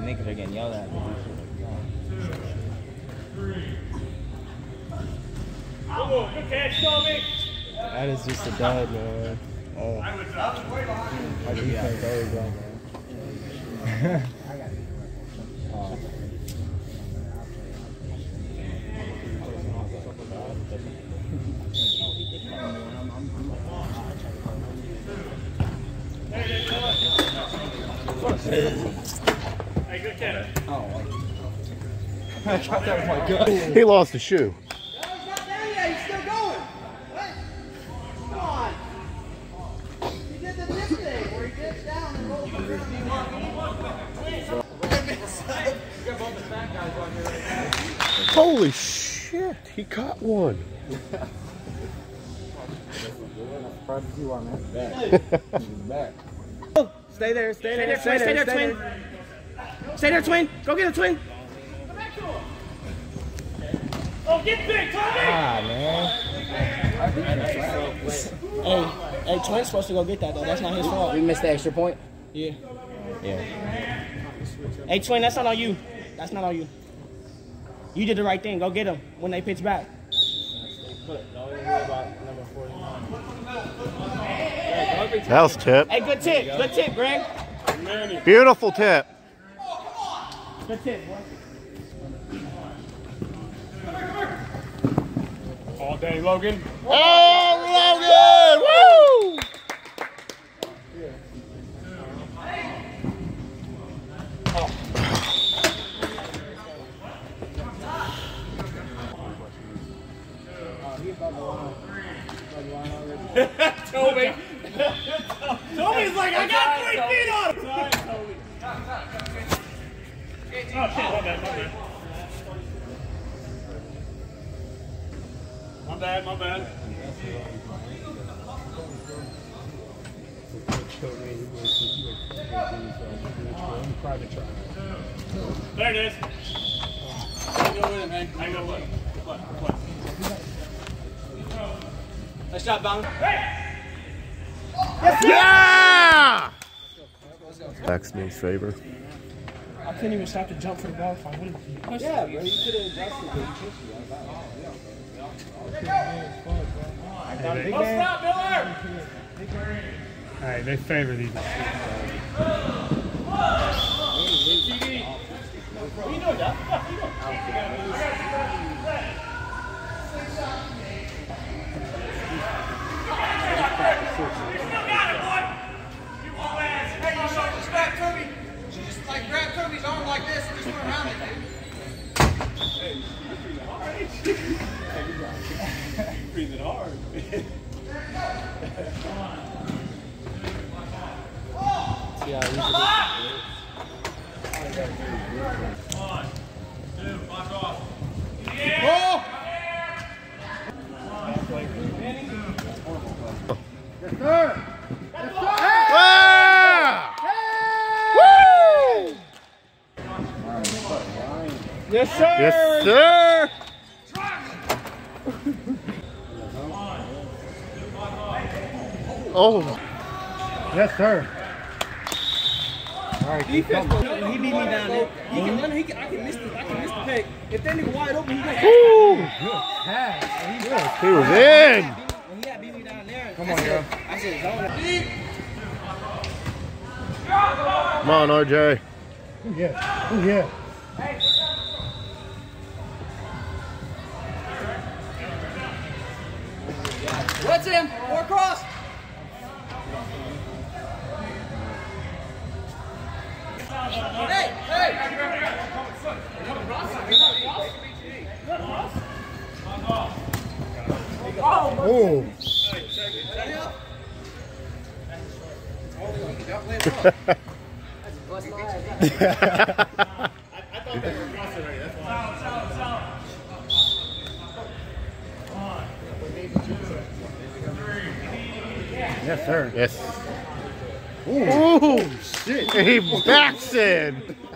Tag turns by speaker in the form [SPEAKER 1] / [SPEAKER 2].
[SPEAKER 1] niggas are getting yelled at.
[SPEAKER 2] Good catch, Tommy.
[SPEAKER 3] That is just a dud, man. Oh. My defense always on, man.
[SPEAKER 2] Hey, good catch.
[SPEAKER 3] I thought that was my gut.
[SPEAKER 4] He lost a shoe. Holy shit, he caught one.
[SPEAKER 1] Stay there, twin. Stay there, twin. Go get a twin.
[SPEAKER 2] Oh, get big, Tommy!
[SPEAKER 1] Ah, man. Hey, twin's supposed to go get that, though. That's not his fault. We missed the extra point? Yeah. Hey, twin, that's not on you. That's not on you. You did the right thing. Go get him when they pitch back.
[SPEAKER 4] That was tip.
[SPEAKER 1] Hey, good tip. Good tip, Greg.
[SPEAKER 4] Beautiful tip.
[SPEAKER 1] Good tip, boy.
[SPEAKER 2] All day, Logan.
[SPEAKER 4] Oh, Logan! Woo!
[SPEAKER 2] Toby. Toby's like, I got 3 feet on him. Oh, shit, my bad. My bad. There it is. I go with him, man. I go with him. Good play. Nice job, Bong. Hey!
[SPEAKER 4] Yeah! BlackSnakes favor.
[SPEAKER 1] I couldn't even stop to jump for the ball if I would have. Yeah, bro. You could have adjusted it.
[SPEAKER 2] Don't stop, Miller! All right, they favor these. What are you doing, Doc? What are you doing? You still got it, boy! You whole ass. Hey, you saw this grab Kirby? She just like grabbed Kirby's arm like this and just went around it, dude. Hey, you're breathing hard.
[SPEAKER 3] Yeah,
[SPEAKER 2] One, two, block off. Yeah.
[SPEAKER 4] Oh!
[SPEAKER 3] Yes, sir.
[SPEAKER 4] Yes, sir. Woo!
[SPEAKER 3] Yes, sir.
[SPEAKER 4] Yes, sir. Oh.
[SPEAKER 3] Yes, sir.
[SPEAKER 1] All right, defense, he beat me down there. He can run. I can miss the pick. If that nigga wide open, he goes.
[SPEAKER 4] Woo!
[SPEAKER 3] Good pass.
[SPEAKER 4] He was in.
[SPEAKER 1] When he had beat me down there.
[SPEAKER 3] Come on, girl.
[SPEAKER 1] I said, zone.
[SPEAKER 4] Come on, RJ.
[SPEAKER 3] Oh, yeah. Oh, yeah.
[SPEAKER 1] What's him? Four cross. Hey!
[SPEAKER 3] Oh. Yes, sir.
[SPEAKER 4] Yes.
[SPEAKER 3] Ooh, shit.
[SPEAKER 4] He backs in.